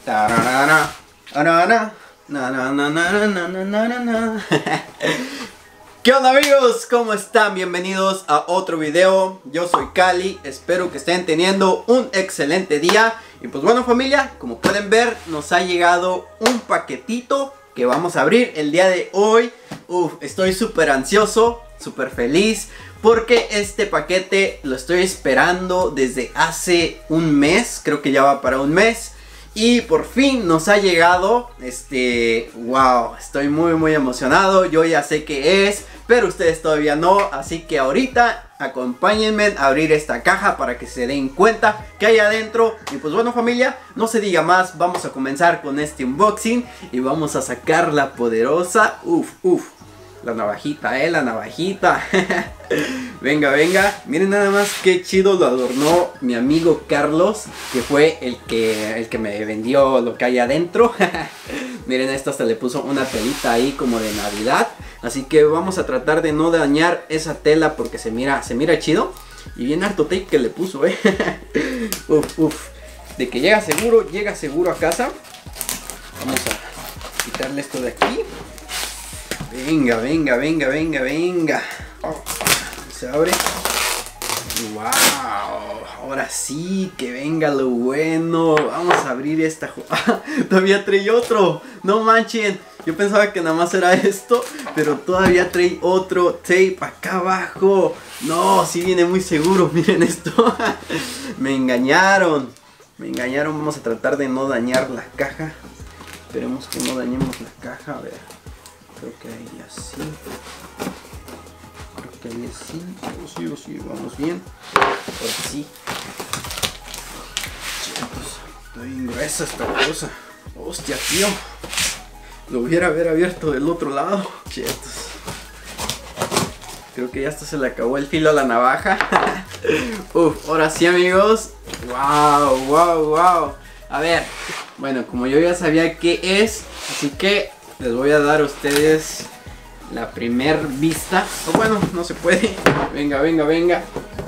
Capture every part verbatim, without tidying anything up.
Tararara, arara, na, na, na, na, na, na, na, na. ¿Qué onda, amigos? ¿Cómo están? Bienvenidos a otro video. Yo soy Cali, espero que estén teniendo un excelente día. Y pues bueno, familia, como pueden ver, nos ha llegado un paquetito que vamos a abrir el día de hoy. Uf, estoy súper ansioso, súper feliz, porque este paquete lo estoy esperando desde hace un mes. Creo que ya va para un mes. Y por fin nos ha llegado. Este, wow, estoy muy muy emocionado. Yo ya sé qué es, pero ustedes todavía no. Así que ahorita acompáñenme a abrir esta caja para que se den cuenta que hay adentro. Y pues bueno, familia, no se diga más, vamos a comenzar con este unboxing. Y vamos a sacar la poderosa, uf, uf, la navajita, eh, la navajita. Venga, venga, miren nada más qué chido lo adornó mi amigo Carlos, que fue el que, el que me vendió lo que hay adentro. Miren, esto hasta le puso una telita ahí como de Navidad. Así que vamos a tratar de no dañar esa tela porque se mira, se mira chido. Y bien harto tape que le puso, eh. Uf, uf. De que llega seguro, llega seguro a casa. Vamos a quitarle esto de aquí. Venga, venga, venga, venga, venga. Oh, se abre. Wow, ahora sí, que venga lo bueno. Vamos a abrir esta. Todavía trae otro. No manchen. Yo pensaba que nada más era esto, pero todavía trae otro tape acá abajo. No, sí viene muy seguro. Miren esto. Me engañaron. Me engañaron. Vamos a tratar de no dañar la caja. Esperemos que no dañemos la caja. A ver. Creo que ahí así. Creo que ahí así. O sí, o sí, vamos bien. Ahora sí. Chetos, está bien gruesa esta cosa. Hostia, tío. Lo hubiera haber abierto del otro lado. Chetos. Creo que ya hasta se le acabó el filo a la navaja. Uf, ahora sí, amigos. Wow, wow, wow. A ver. Bueno, como yo ya sabía qué es, así que les voy a dar a ustedes la primer vista. O bueno, no se puede. Venga, venga, venga.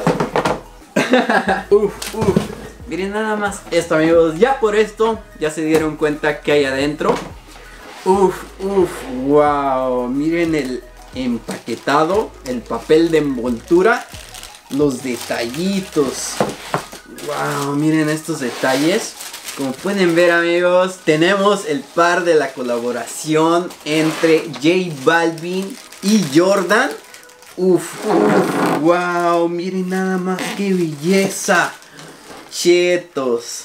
Uf, uf. Miren nada más esto, amigos. Ya por esto, ya se dieron cuenta que hay adentro. Uf, uf, wow. Miren el empaquetado, el papel de envoltura, los detallitos. Wow, miren estos detalles. Como pueden ver, amigos, tenemos el par de la colaboración entre J Balvin y Jordan. Uf, uf, wow, miren nada más qué belleza. Chetos.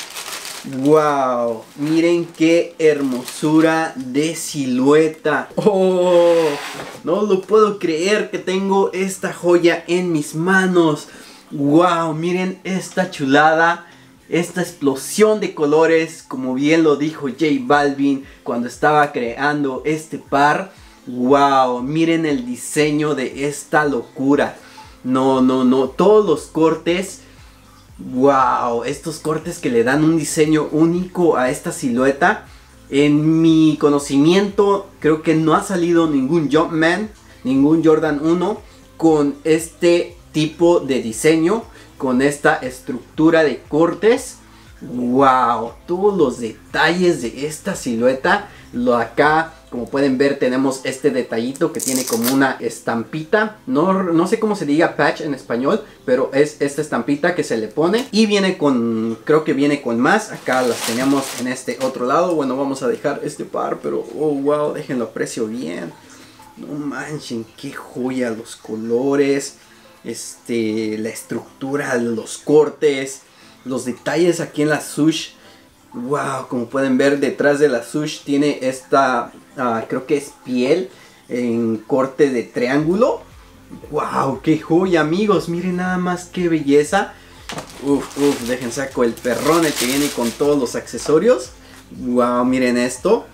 Wow, miren qué hermosura de silueta. Oh, no lo puedo creer que tengo esta joya en mis manos. Wow, miren esta chulada. Esta explosión de colores, como bien lo dijo J Balvin cuando estaba creando este par. Wow, miren el diseño de esta locura. No, no, no, todos los cortes. Wow, estos cortes que le dan un diseño único a esta silueta. En mi conocimiento, creo que no ha salido ningún Jumpman, ningún Jordan uno con este tipo de diseño, con esta estructura de cortes. Wow, todos los detalles de esta silueta. Lo acá, como pueden ver, tenemos este detallito que tiene como una estampita. No, no sé cómo se diga patch en español, pero es esta estampita que se le pone. Y viene con, creo que viene con más. Acá las tenemos en este otro lado. Bueno, vamos a dejar este par, pero oh wow, déjenlo aprecio bien. No manchen, qué joya, los colores. Este, la estructura, los cortes, los detalles aquí en la sush. Wow, como pueden ver, detrás de la sush tiene esta, uh, creo que es piel en corte de triángulo. Wow, qué joya, amigos. Miren nada más qué belleza. Uf, uf, dejen saco el perrón, el que viene con todos los accesorios. Wow, miren esto.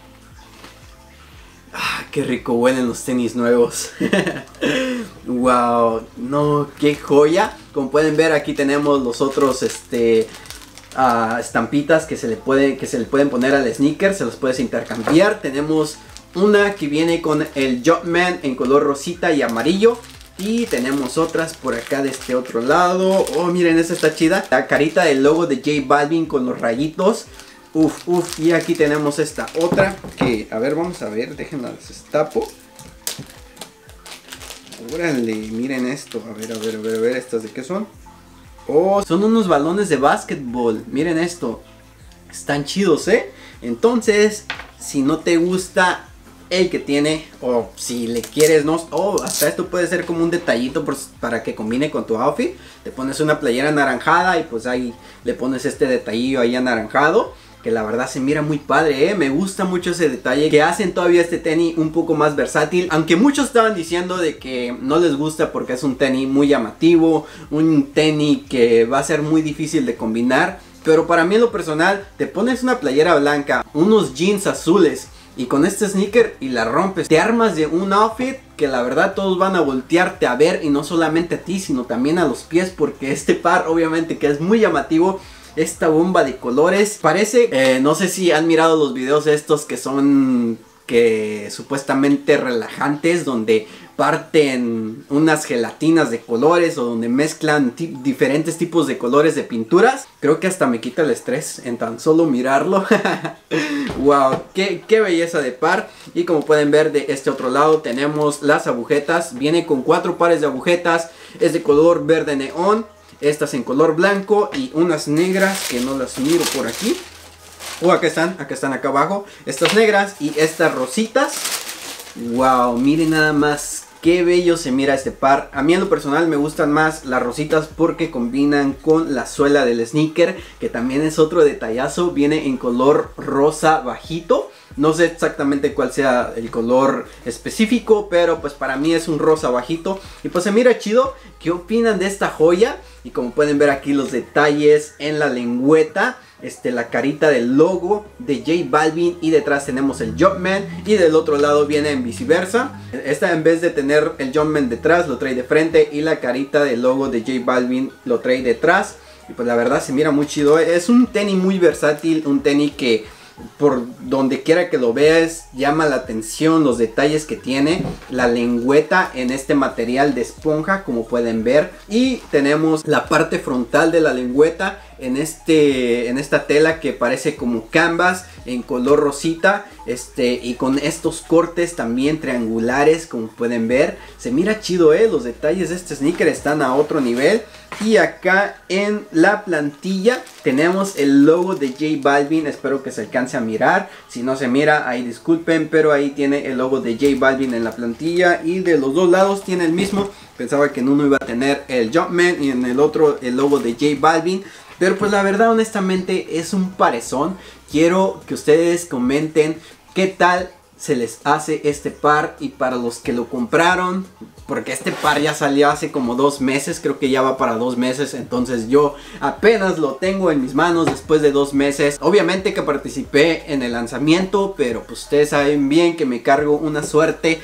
Ah, qué rico huelen los tenis nuevos. Wow, no, qué joya. Como pueden ver, aquí tenemos los otros este uh, estampitas que se le puede, que se le pueden poner al sneaker. Se los puedes intercambiar. Tenemos una que viene con el Jumpman en color rosita y amarillo. Y tenemos otras por acá de este otro lado. Oh, miren, esta está chida. La carita del logo de J Balvin con los rayitos. Uf, uf, y aquí tenemos esta otra que, a ver, vamos a ver, déjenla destapo. Órale, miren esto, a ver, a ver, a ver, a ver, ¿estas de qué son? Oh, son unos balones de básquetbol, miren esto. Están chidos, ¿eh? Entonces, si no te gusta el que tiene, o si le quieres, no, oh, hasta esto puede ser como un detallito por, para que combine con tu outfit. Te pones una playera anaranjada y pues ahí le pones este detallillo ahí anaranjado, que la verdad se mira muy padre, ¿eh? Me gusta mucho ese detalle que hacen todavía este tenis un poco más versátil. Aunque muchos estaban diciendo de que no les gusta porque es un tenis muy llamativo, un tenis que va a ser muy difícil de combinar. Pero para mí en lo personal, te pones una playera blanca, unos jeans azules y con este sneaker y la rompes. Te armas de un outfit que la verdad todos van a voltearte a ver, y no solamente a ti, sino también a los pies, porque este par obviamente que es muy llamativo. Esta bomba de colores parece, eh, no sé si han mirado los videos estos que son que supuestamente relajantes, donde parten unas gelatinas de colores o donde mezclan diferentes tipos de colores de pinturas. Creo que hasta me quita el estrés en tan solo mirarlo. Wow, qué, qué belleza de par. Y como pueden ver, de este otro lado tenemos las agujetas. Viene con cuatro pares de agujetas. Es de color verde neón. Estas en color blanco y unas negras que no las miro por aquí. Oh, acá están, acá están acá abajo. Estas negras y estas rositas. Wow, miren nada más qué bello se mira este par. A mí en lo personal me gustan más las rositas porque combinan con la suela del sneaker, que también es otro detallazo. Viene en color rosa bajito. No sé exactamente cuál sea el color específico, pero pues para mí es un rosa bajito. Y pues se mira chido. ¿Qué opinan de esta joya? Y como pueden ver aquí los detalles en la lengüeta. Este, la carita del logo de J Balvin, y detrás tenemos el Jumpman, y del otro lado viene en viceversa. Esta, en vez de tener el Jumpman detrás, lo trae de frente, y la carita del logo de J Balvin lo trae detrás. Y pues la verdad se mira muy chido. Es un tenis muy versátil, un tenis que por donde quiera que lo veas llama la atención los detalles que tiene. La lengüeta en este material de esponja, como pueden ver, y tenemos la parte frontal de la lengüeta en este en esta tela que parece como canvas en color rosita, este y con estos cortes también triangulares, como pueden ver. Se mira chido, eh, los detalles de este sneaker están a otro nivel. Y acá en la plantilla tenemos el logo de J Balvin. Espero que se alcance a mirar. Si no se mira, ahí disculpen, pero ahí tiene el logo de J Balvin en la plantilla, y de los dos lados tiene el mismo. Pensaba que en uno iba a tener el Jumpman y en el otro el logo de J Balvin, pero pues la verdad, honestamente, es un parezón. Quiero que ustedes comenten qué tal se les hace este par, y para los que lo compraron, porque este par ya salió hace como dos meses, creo que ya va para dos meses, entonces yo apenas lo tengo en mis manos después de dos meses. Obviamente que participé en el lanzamiento, pero pues ustedes saben bien que me cargo una suerte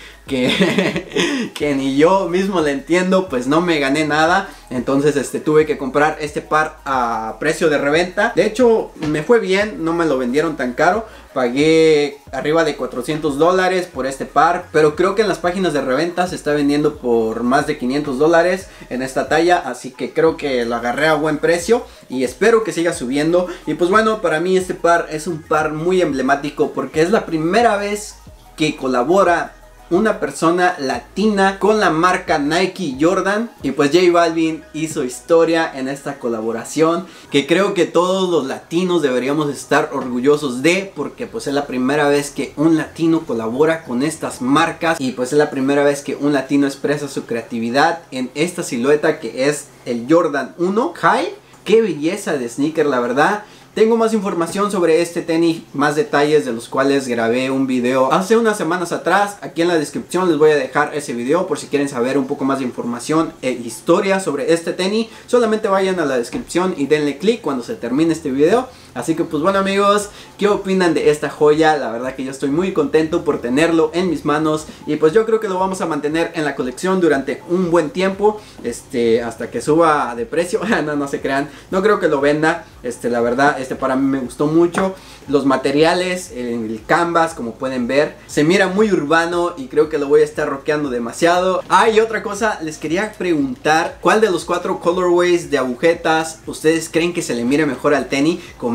que, que ni yo mismo le entiendo, pues no me gané nada. Entonces este tuve que comprar este par a precio de reventa. De hecho me fue bien, no me lo vendieron tan caro. Pagué arriba de cuatrocientos dólares por este par, pero creo que en las páginas de reventa se está vendiendo por más de quinientos dólares en esta talla, así que creo que lo agarré a buen precio y espero que siga subiendo. Y pues bueno, para mí este par es un par muy emblemático porque es la primera vez que colabora una persona latina con la marca Nike Jordan, y pues J Balvin hizo historia en esta colaboración que creo que todos los latinos deberíamos estar orgullosos de, porque pues es la primera vez que un latino colabora con estas marcas, y pues es la primera vez que un latino expresa su creatividad en esta silueta que es el Jordan uno High. Qué belleza de sneaker, la verdad. Tengo más información sobre este tenis, más detalles de los cuales grabé un video hace unas semanas atrás. Aquí en la descripción les voy a dejar ese video por si quieren saber un poco más de información e historia sobre este tenis. Solamente vayan a la descripción y denle click cuando se termine este video. Así que pues bueno amigos, ¿qué opinan de esta joya? La verdad que yo estoy muy contento por tenerlo en mis manos, y pues yo creo que lo vamos a mantener en la colección durante un buen tiempo, este, hasta que suba de precio. no, no se crean, no creo que lo venda. Este, la verdad, este para mí me gustó mucho. Los materiales, el canvas, como pueden ver, se mira muy urbano y creo que lo voy a estar rockeando demasiado. Ah, y otra cosa, les quería preguntar, ¿cuál de los cuatro colorways de agujetas ustedes creen que se le mire mejor al tenis? Comenten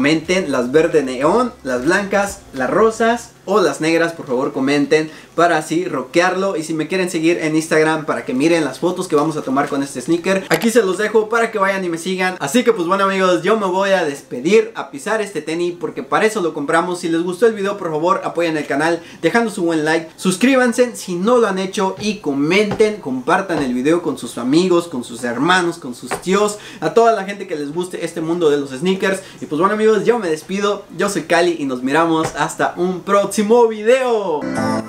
comenten las verde neón, las blancas, las rosas o las negras. Por favor comenten para así rockearlo. Y si me quieren seguir en Instagram para que miren las fotos que vamos a tomar con este sneaker, aquí se los dejo para que vayan y me sigan. Así que pues bueno amigos, yo me voy a despedir, a pisar este tenis porque para eso lo compramos. Si les gustó el video, por favor apoyen el canal dejando su buen like, suscríbanse si no lo han hecho y comenten, compartan el video con sus amigos, con sus hermanos, con sus tíos, a toda la gente que les guste este mundo de los sneakers. Y pues bueno amigos, yo me despido, yo soy Cali y nos miramos hasta un próximo video.